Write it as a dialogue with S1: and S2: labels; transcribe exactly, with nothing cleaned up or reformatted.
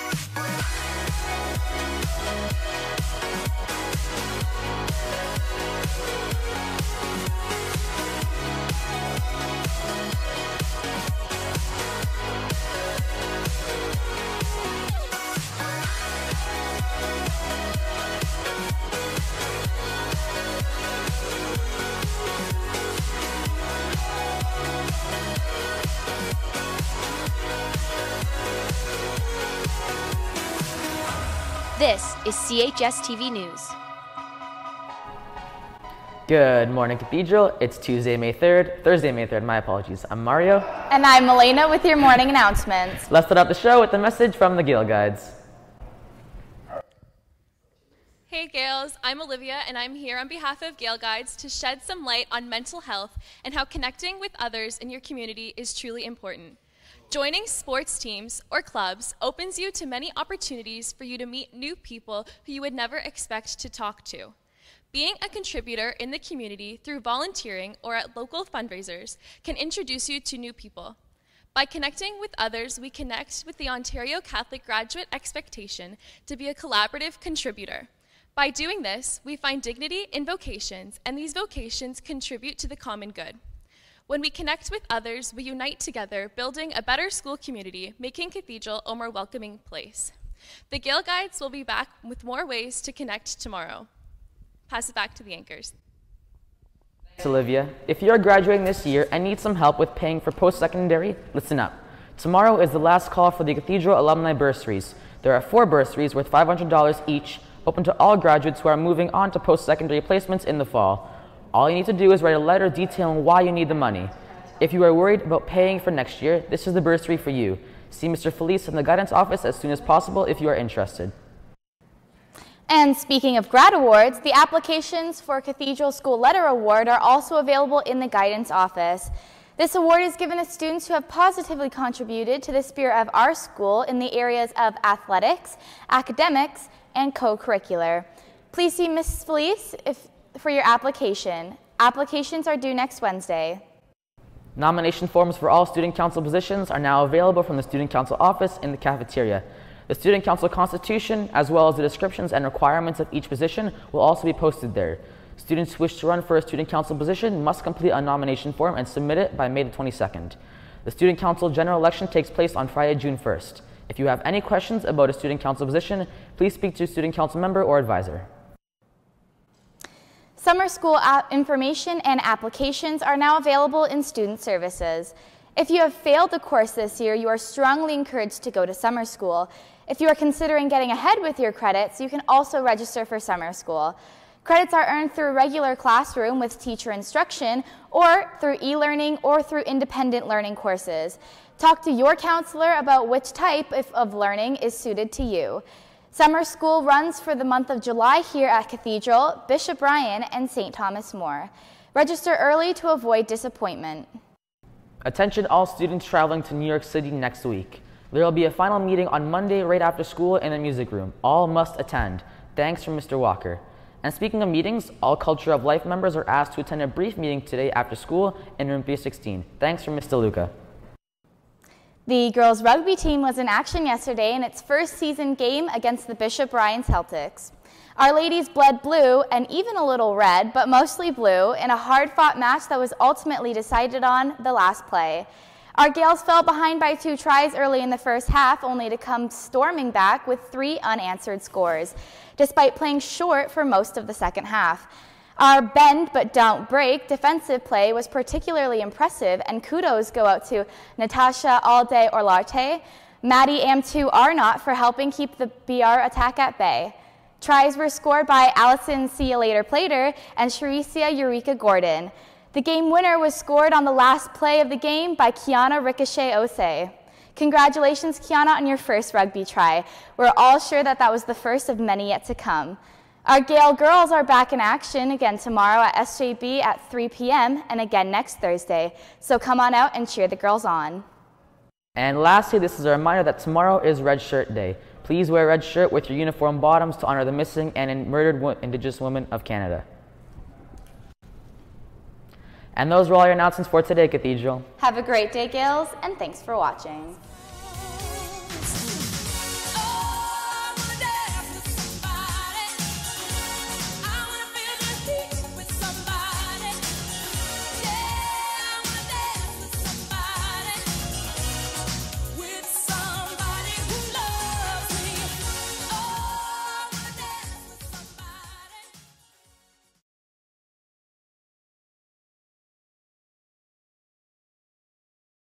S1: This is C H S T V News.
S2: Good morning, Cathedral. It's Tuesday, May third, Thursday, May third, my apologies. I'm Mario.
S3: And I'm Elena with your morning announcements.
S2: Let's start off the show with a message from the Gale Guides.
S4: Hey Gales, I'm Olivia and I'm here on behalf of Gale Guides to shed some light on mental health and how connecting with others in your community is truly important. Joining sports teams or clubs opens you to many opportunities for you to meet new people who you would never expect to talk to. Being a contributor in the community through volunteering or at local fundraisers can introduce you to new people. By connecting with others, we connect with the Ontario Catholic graduate expectation to be a collaborative contributor. By doing this, we find dignity in vocations, and these vocations contribute to the common good. When we connect with others, we unite together, building a better school community, making Cathedral a more welcoming place. The Gale Guides will be back with more ways to connect tomorrow. Pass it back to the anchors.
S2: Thanks, Olivia. If you're graduating this year and need some help with paying for post-secondary, listen up. Tomorrow is the last call for the Cathedral alumni bursaries. There are four bursaries worth five hundred dollars each, open to all graduates who are moving on to post-secondary placements in the fall. All you need to do is write a letter detailing why you need the money. If you are worried about paying for next year, this is the bursary for you. See Mister Felice in the guidance office as soon as possible if you are interested.
S3: And speaking of grad awards, the applications for Cathedral School Letter Award are also available in the guidance office. This award is given to students who have positively contributed to the spirit of our school in the areas of athletics, academics, and co-curricular. Please see Missus Felice if for your application. Applications are due next Wednesday.
S2: Nomination forms for all student council positions are now available from the student council office in the cafeteria. The student council constitution, as well as the descriptions and requirements of each position, will also be posted there. Students who wish to run for a student council position must complete a nomination form and submit it by May the twenty-second. The student council general election takes place on Friday, June first. If you have any questions about a student council position, please speak to a student council member or advisor.
S3: Summer school information and applications are now available in student services. If you have failed the course this year, you are strongly encouraged to go to summer school. If you are considering getting ahead with your credits, you can also register for summer school. Credits are earned through regular classroom with teacher instruction, or through e-learning or through independent learning courses. Talk to your counselor about which type of learning is suited to you. Summer school runs for the month of July here at Cathedral, Bishop Bryan, and Saint Thomas More. Register early to avoid disappointment.
S2: Attention all students traveling to New York City next week. There will be a final meeting on Monday right after school in the music room. All must attend. Thanks from Mister Walker. And speaking of meetings, all Culture of Life members are asked to attend a brief meeting today after school in room three sixteen. Thanks from Mister Luca.
S3: The girls rugby team was in action yesterday in its first season game against the Bishop Bryan Celtics. Our ladies bled blue and even a little red, but mostly blue, in a hard-fought match that was ultimately decided on the last play. Our Gales fell behind by two tries early in the first half, only to come storming back with three unanswered scores, despite playing short for most of the second half. Our bend but don't break defensive play was particularly impressive, and kudos go out to Natasha Alde Orlarte, Maddie Amtu Arnott for helping keep the B R attack at bay. Tries were scored by Allison See You Later Plater and Sharicia Eureka Gordon. The game winner was scored on the last play of the game by Kiana Ricochet Osei. Congratulations, Kiana, on your first rugby try. We're all sure that that was the first of many yet to come. Our Gale girls are back in action again tomorrow at S J B at three p m and again next Thursday. So come on out and cheer the girls on.
S2: And lastly, this is a reminder that tomorrow is Red Shirt Day. Please wear a red shirt with your uniform bottoms to honor the missing and murdered Indigenous women of Canada. And those were all your announcements for today, Cathedral.
S3: Have a great day, Gales, and thanks for watching.